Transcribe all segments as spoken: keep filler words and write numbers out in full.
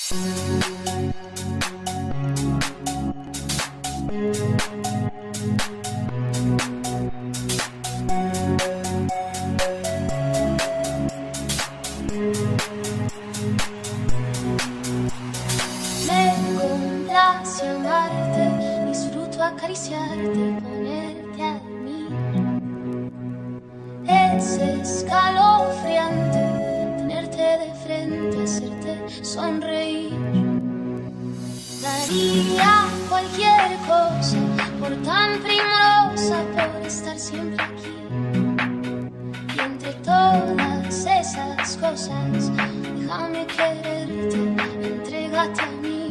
Acariciarte, ponerte a mí. Es escalofriante tenerte de frente, hacerte sonreír. Daría cualquier cosa por tan primorosa, por estar siempre aquí. Y entre todas esas cosas, déjame quererte, entrégate a mí.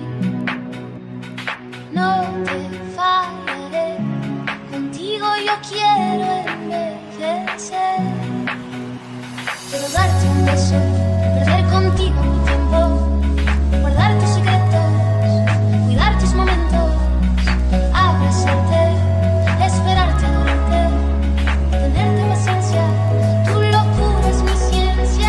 No te fallaré, contigo yo quiero envejecer. Quiero darte un beso, perder contigo mi tiempo, guardar tus secretos, cuidar tus momentos, abrazarte, esperarte, adorarte, tenerte paciencia, tu locura es mi ciencia.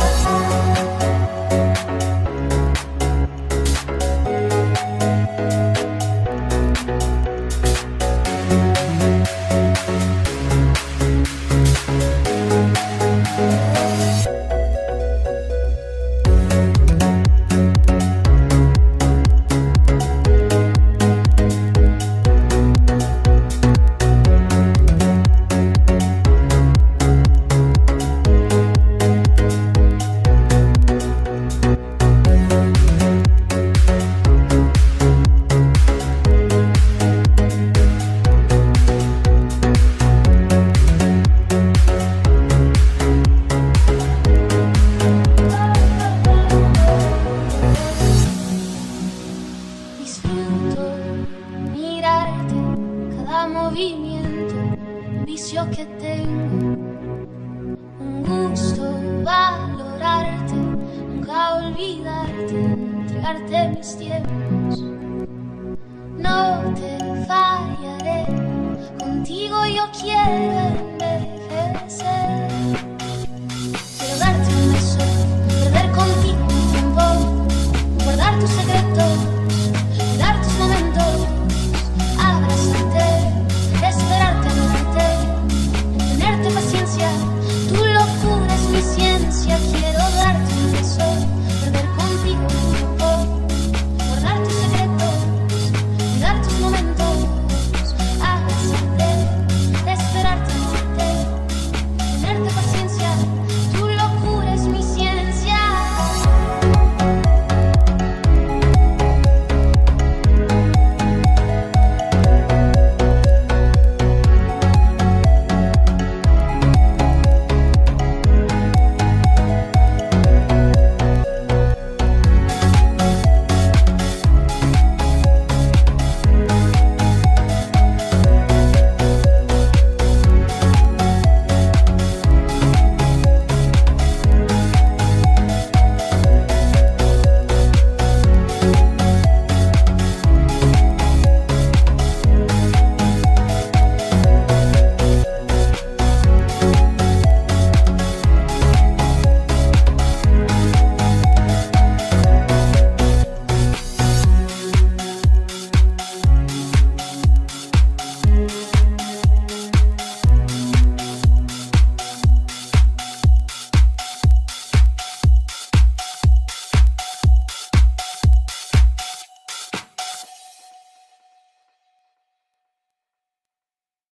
Movimiento, un vicio que tengo, un gusto valorarte, nunca olvidarte, entregarte mis tiempos. No te fallaré, contigo yo quiero